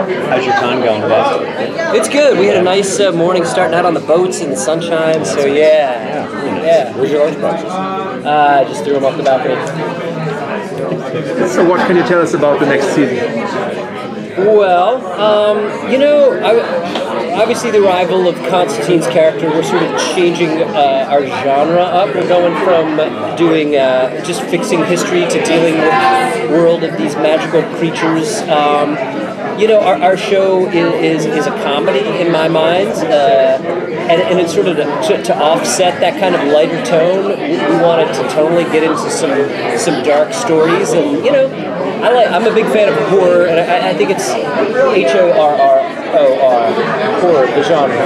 How's your con going, Bob? It's good. We had a nice morning starting out on the boats in the sunshine, so yeah. Where's your lunchboxes? Just threw them off the balcony. So what can you tell us about the next season? Well, obviously the arrival of Constantine's character, we're sort of changing our genre up. We're going from doing just fixing history to dealing with the world of these magical creatures. Our show is a comedy in my mind, and it's sort of to offset that kind of lighter tone. We wanted to totally get into some dark stories, and I'm a big fan of horror, and I think it's horror, horror, the genre.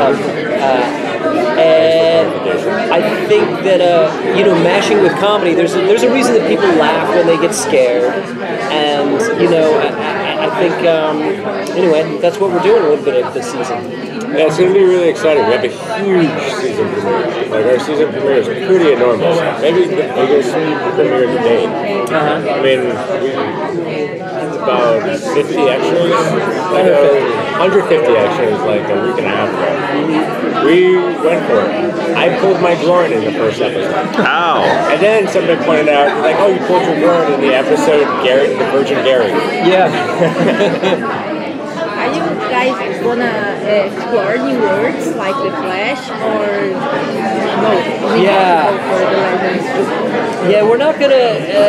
And I think that mashing with comedy, there's a reason that people laugh when they get scared, and I think anyway, that's what we're doing a little bit of this season. Yeah, it's going to be really exciting. We have a huge season premiere. Like, our season premiere is pretty enormous. Maybe the biggest premiere to date. I mean, it's about 50 extras. 150 extras, like a week and a half ago. We went for it. I pulled my groin in the first episode. Ow! And then somebody pointed out, like, oh, you pulled your groin in the episode Gary, the Virgin Gary. Yeah. Are you guys gonna explore new worlds like the Flash, or no? Yeah. For the Legends? Yeah, we're not gonna,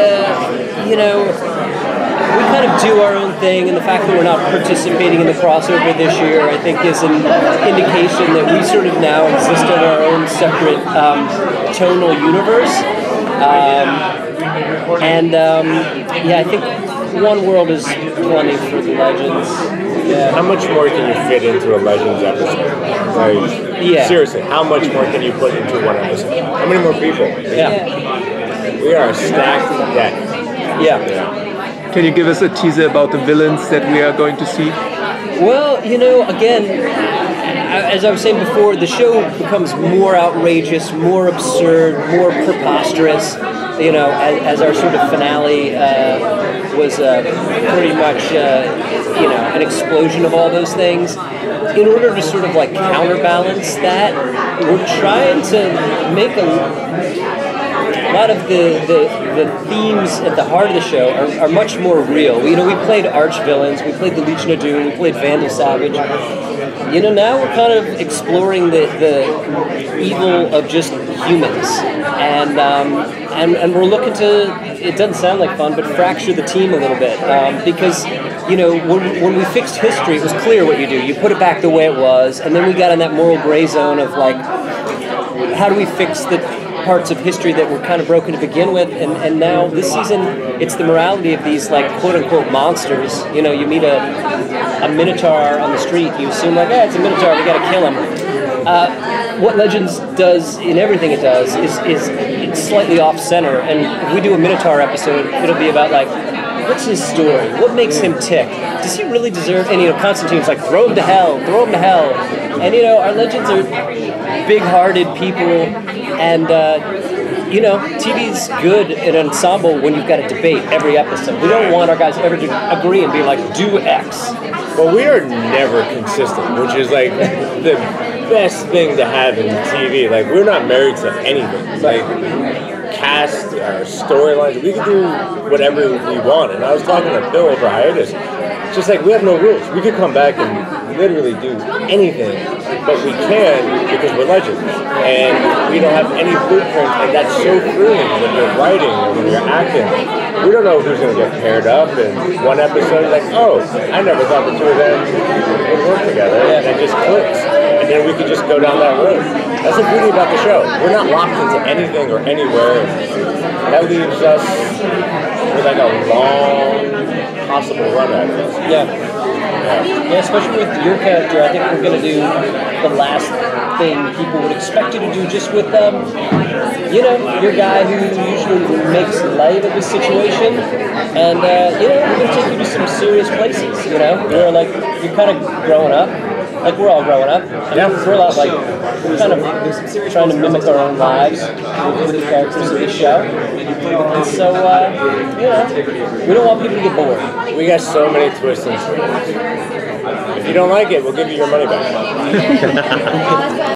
we kind of do our own thing, and the fact that we're not participating in the crossover this year, I think, is an indication that we sort of now exist in our own separate tonal universe. I think one world is plenty for the Legends. Yeah. How much more can you fit into a Legends episode? Like, seriously, how much more can you put into one episode? How many more people? Yeah. We are a stacked deck. Yeah. Can you give us a teaser about the villains that we are going to see? Well, again, as I was saying before, the show becomes more outrageous, more absurd, more preposterous. As our sort of finale was pretty much, an explosion of all those things. In order to sort of like counterbalance that, we're trying to make a lot of the themes at the heart of the show are much more real. We played arch villains, we played the Legion of Doom, we played Vandal Savage. Now we're kind of exploring the evil of just humans, and we're looking to, it doesn't sound like fun, but fracture the team a little bit, because when we fixed history, it was clear what you do. You put it back the way it was, and then we got in that moral gray zone of like, how do we fix the parts of history that were kind of broken to begin with, and now this season it's the morality of these like quote-unquote monsters. You meet a minotaur on the street, you assume like, it's a minotaur, we gotta kill him. What Legends does in everything it does is it's slightly off-center, and if we do a minotaur episode, it'll be about like, what's his story? What makes him tick? Does he really deserve? And Constantine's like, throw him to hell. And our Legends are big-hearted people, and TV's good in an ensemble when you've got a debate every episode. We don't want our guys ever to agree and be like, do X. Well, we are never consistent, which is like the best thing to have in TV. Like, we're not married to anything. Like, cast, storylines, we can do whatever we want. And I was talking to Phil over hiatus. It's just like, we have no rules. We could come back and literally do anything, but we can because we're Legends. And we don't have any blueprint, and that's so thrilling when you're writing or when you're acting. We don't know who's going to get paired up in one episode. Like, oh, I never thought the two of them would work together, and it just clicks. And then we could just go down that road. That's the beauty about the show. We're not locked into anything or anywhere. That leaves us with like a long possible run at it. Yeah, especially with your character, I think we're going to do the last thing people would expect you to do, just with your guy who usually makes light of the situation, and we're going to take you to some serious places. Where like you're kind of growing up. Like, we're all growing up. We're a lot like, we're kind of trying to mimic our own lives with the characters of the show. And so, we don't want people to get bored. We got so many twists and turns. If you don't like it, we'll give you your money back.